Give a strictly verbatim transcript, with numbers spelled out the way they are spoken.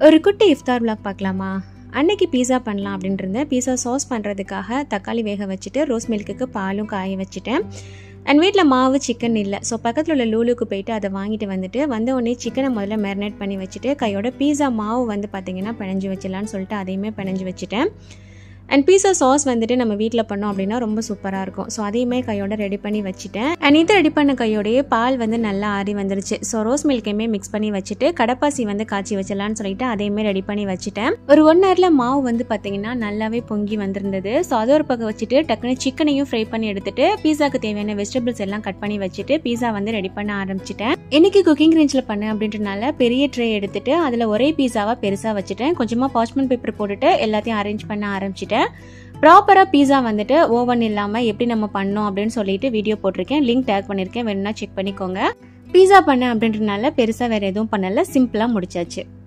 ஒரு குட்டி இஃப்தார் vlog பார்க்கலாமா? அன்னைக்கு பீஸா பண்ணலாம் அப்படின்ட்டு இருந்தேன். பீஸா சாஸ் பண்ணுறதுக்காக தக்காளி வேக வச்சுட்டு ரோஸ் மில்க்குக்கு பாலும் காய வச்சுட்டேன். அண்ட் வீட்டில் மாவு சிக்கன் இல்லை. ஸோ பக்கத்தில் உள்ள லூலுக்கு போயிட்டு அதை வாங்கிட்டு வந்துட்டு வந்த உடனே சிக்கனை முதல்ல மேரினேட் பண்ணி வச்சுட்டு கையோட பீஸா மாவு வந்து பார்த்திங்கன்னா பிணைஞ்சு வச்சிடலான்னு சொல்லிட்டு அதையுமே பிணைஞ்சு வச்சுட்டேன். அண்ட் பீஸா சாஸ் வந்துட்டு நம்ம வீட்டில் பண்ணோம் அப்படின்னா ரொம்ப சூப்பராக இருக்கும். ஸோ அதையுமே கையோட ரெடி பண்ணி வச்சுட்டேன். அண்ட் இது ரெடி பண்ண கையோடையே பால் வந்து நல்லா ஆறி வந்துருச்சு. ஸோ ரோஸ் மில்கையுமே மிக்ஸ் பண்ணி வச்சுட்டு கடப்பாசி வந்து காய்ச்சி வச்சிடலான்னு சொல்லிட்டு அதையுமே ரெடி பண்ணி வச்சுட்டேன். ஒரு ஒன் ஹவரில் மாவு வந்து பார்த்தீங்கன்னா நல்லாவே பொங்கி வந்திருந்தது. ஸோ அது ஒரு பக்கம் வச்சுட்டு டக்குனு சிக்கனையும் ஃப்ரை பண்ணி எடுத்துட்டு பீஸாக்கு தேவையான வெஜிடபிள்ஸ் எல்லாம் கட் பண்ணி வச்சுட்டு பீஸா வந்து ரெடி பண்ண ஆரம்பிச்சிட்டேன். இன்னைக்கு குக்கிங் ரேஞ்சில் பண்ணேன் அப்படின்றனால பெரிய ட்ரே எடுத்துட்டு அதில் ஒரே பீஸாவாக பெருசாக வச்சுட்டேன். கொஞ்சமாக பார்ச்மெண்ட் பேப்பர் போட்டுட்டு எல்லாத்தையும் அரேஞ்ச் பண்ண ஆரம்பிச்சிட்டேன். ப்ராப்பராக பீஸா வந்துட்டு ஓவன் இல்லாமல் எப்படி நம்ம பண்ணோம் அப்படின்னு சொல்லிட்டு வீடியோ போட்டிருக்கேன். லிங்க் டேக் பண்ணியிருக்கேன், வேணும்னா செக் பண்ணிக்கோங்க. பீஸா பண்ணேன் அப்படின்றனால பெருசாக வேறு எதுவும் பண்ணலை, சிம்பிளாக முடிச்சாச்சு.